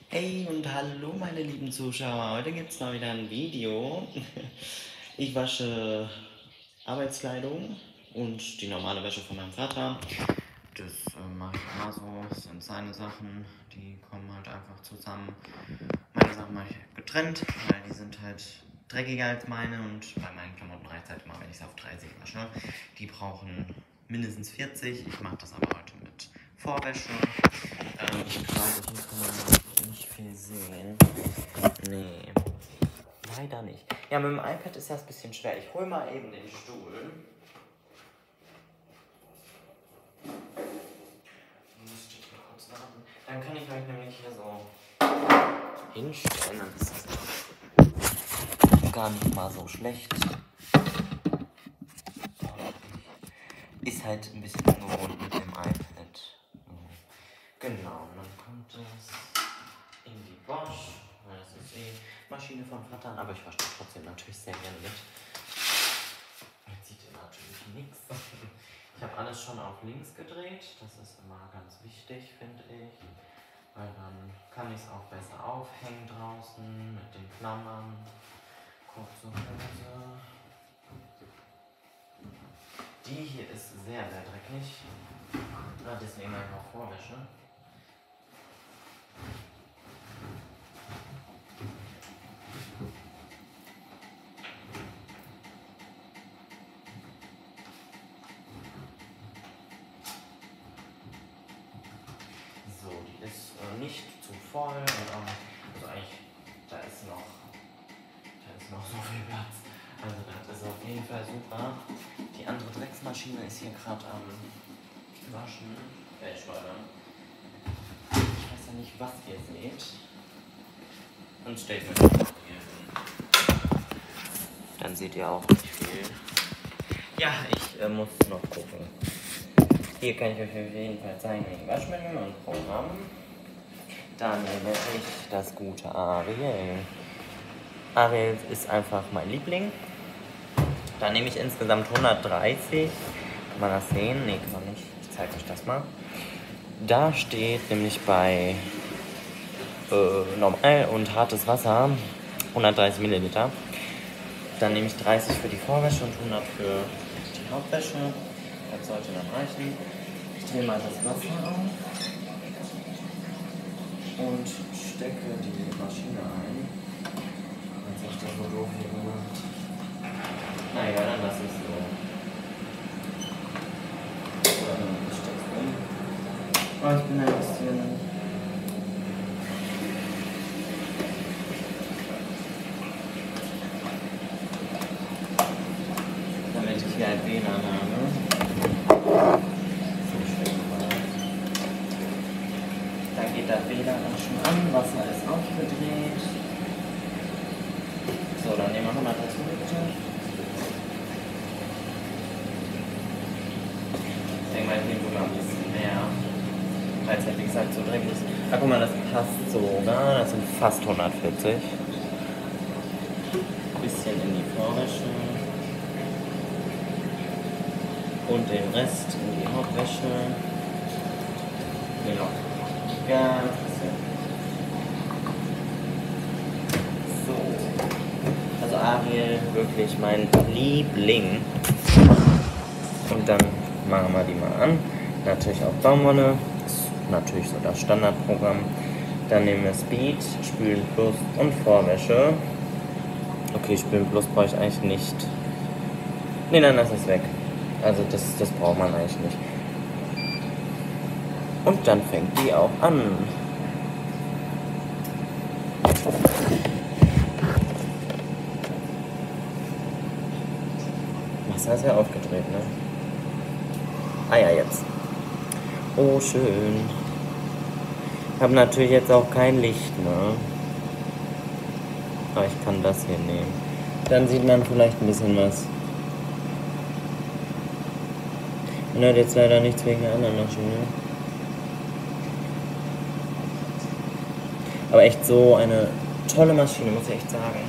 Hey und hallo meine lieben Zuschauer, heute gibt es mal wieder ein Video. Ich wasche Arbeitskleidung und die normale Wäsche von meinem Vater. Das mache ich immer so, das sind seine Sachen, die kommen halt einfach zusammen. Meine Sachen mache ich getrennt, weil die sind halt dreckiger als meine und bei meinen Klamotten reicht es halt immer, wenn ich es auf 30 wasche. Die brauchen mindestens 40, ich mache das aber heute mit Vorwäsche. Ich glaube, hier kann man nicht viel sehen. Nee, leider nicht. Ja, mit dem iPad ist das ein bisschen schwer. Ich hole mal eben den Stuhl. Dann kann ich euch nämlich hier so hinstellen. Dann ist das gar nicht mal so schlecht. Ist halt ein bisschen ungewohnt mit dem iPad. Genau, dann kommt es in die Bosch. Das ist die Maschine von Vater, aber ich wasche das trotzdem natürlich sehr gerne mit. Jetzt sieht ihr natürlich nichts. Ich habe alles schon auf links gedreht. Das ist immer ganz wichtig, finde ich. Weil dann kann ich es auch besser aufhängen draußen mit den Klammern. Kurze Hose. Die hier ist sehr, sehr dreckig. Deswegen mache ich auch Vorwäsche. So, die ist nicht zu voll und auch, also eigentlich, da ist noch so viel Platz. Also das ist auf jeden Fall super. Die andere Drecksmaschine ist hier gerade am Waschen. Schleudern. Ich weiß ja nicht, was ihr seht. Und stellt mir das hier hin. Dann seht ihr auch nicht viel. Ja, ich muss noch gucken. Hier kann ich euch auf jeden Fall zeigen, die Waschmittel und Programm. Dann nehme ich das gute Ariel. Ariel ist einfach mein Liebling. Da nehme ich insgesamt 130. Kann man das sehen? Ne, kann man nicht. Ich zeige euch das mal. Da steht nämlich bei normal und hartes Wasser 130 Milliliter. Dann nehme ich 30 für die Vorwäsche und 100 für die Hauptwäsche. Das sollte dann reichen. Ich drehe mal das Wasser auf und stecke die Maschine ein. Jetzt habe ich das so doof hier gemacht. Na egal, dann lasse ich es so. Ich stecke es um. Oh, ich bin ein bisschen... damit ich hier ein WLAN habe. So schön mal. Da geht das WLAN auch schon an. Wasser ist aufgedreht. So, dann nehmen wir 100 dazu bitte. Ich denke mal, hier sogar ein bisschen mehr. Weil es halt wie gesagt so dreckig ist. Ah, guck mal, das passt sogar. Das sind fast 140. Ein bisschen in die Vorwäsche. Und den Rest in die Hauptwäsche. Genau. Ganz bisschen. So. Also Ariel, wirklich mein Liebling. Und dann machen wir die mal an. Natürlich auch Baumwolle. Ist natürlich so das Standardprogramm. Dann nehmen wir Speed, Spülen Plus und Vorwäsche. Okay, Spülen Plus brauche ich eigentlich nicht. Ne, dann lass es weg. Also das braucht man eigentlich nicht. Und dann fängt die auch an. Wasser ist ja aufgedreht, ne? Ah ja, jetzt. Oh, schön. Ich habe natürlich jetzt auch kein Licht, ne? Aber ich kann das hier nehmen. Dann sieht man vielleicht ein bisschen was. Man hört jetzt leider nichts wegen der anderen Maschine. Aber echt so eine tolle Maschine, muss ich echt sagen.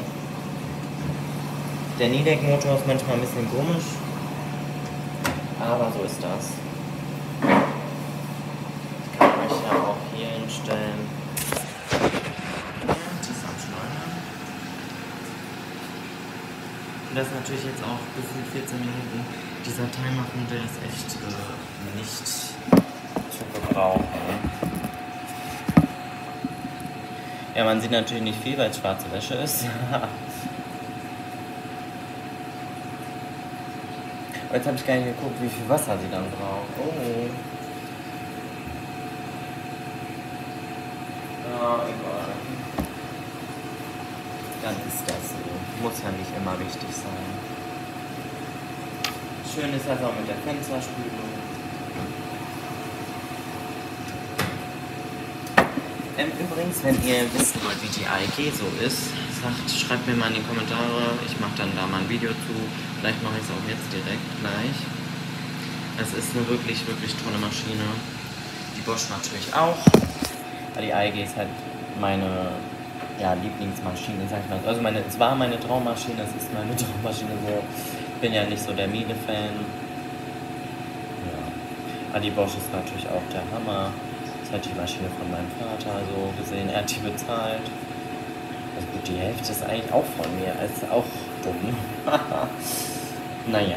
Der Nidec-Motor ist manchmal ein bisschen komisch. Aber so ist das. Ich kann euch ja auch hier hinstellen. Und das ist natürlich jetzt auch gefühlt 14 Minuten. Dieser Timer von der ist echt nicht zu gebrauchen. Ja, man sieht natürlich nicht viel, weil es schwarze Wäsche ist. Aber jetzt habe ich gar nicht geguckt, wie viel Wasser sie dann braucht. Oh. Ja, egal. Dann ist das so. Muss ja nicht immer wichtig sein. Schön ist das auch mit der Fensterspülung. Übrigens, wenn ihr wissen wollt, wie die AEG so ist, schreibt mir mal in die Kommentare. Ich mache dann da mal ein Video zu. Vielleicht mache ich es auch jetzt direkt gleich. Es ist eine wirklich, wirklich tolle Maschine. Die Bosch natürlich auch. Aber die AEG ist halt meine Lieblingsmaschine, sag ich mal. Also es war meine Traummaschine, es ist meine Traummaschine so. Ich bin ja nicht so der Miele-Fan. Ja. Aber die Bosch ist natürlich auch der Hammer. Das ist halt die Maschine von meinem Vater so gesehen. Er hat die bezahlt. Also gut, die Hälfte ist eigentlich auch von mir. Ist auch dumm. Naja.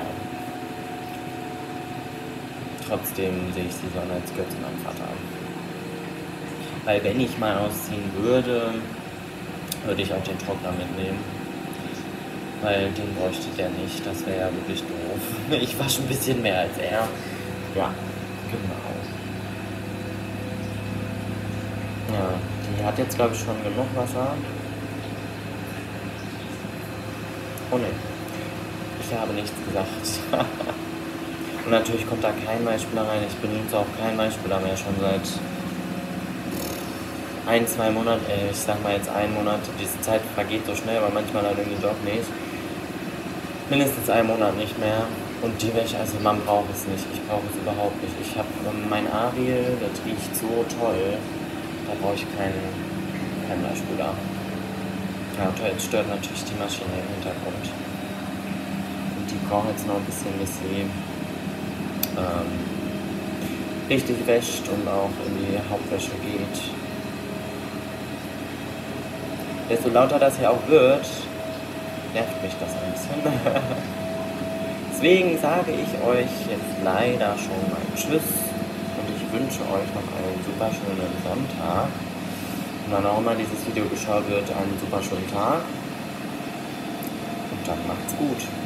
Trotzdem sehe ich sie so als gehört zu meinem Vater. Weil wenn ich mal ausziehen würde, würde ich auch den Trockner mitnehmen. Weil den bräuchte der nicht. Das wäre ja wirklich doof. Ich wasche ein bisschen mehr als er. Ja, genau. Ja, die hat jetzt glaube ich schon genug Wasser. Oh ne, ich habe nichts gesagt. Und natürlich kommt da kein Weichspüler rein. Ich benutze auch keinen Weichspüler mehr schon seit 1-2 Monaten. Ich sag mal jetzt 1 Monat. Diese Zeit vergeht so schnell, aber manchmal halt irgendwie doch nicht. Mindestens 1 Monat nicht mehr. Und die Wäsche, also man braucht es nicht. Ich brauche es überhaupt nicht. Ich habe mein Ariel, das riecht so toll. Da brauche ich keinen Weichspüler. Ja, und jetzt stört natürlich die Maschine im Hintergrund. Und die braucht jetzt noch ein bisschen, bis sie richtig wäscht und auch in die Hauptwäsche geht. Desto lauter das hier auch wird, nervt mich das ein bisschen. Deswegen sage ich euch jetzt leider schon mal Tschüss und ich wünsche euch noch einen super schönen Sonntag. Und wann auch immer dieses Video geschaut wird, einen super schönen Tag. Und dann macht's gut.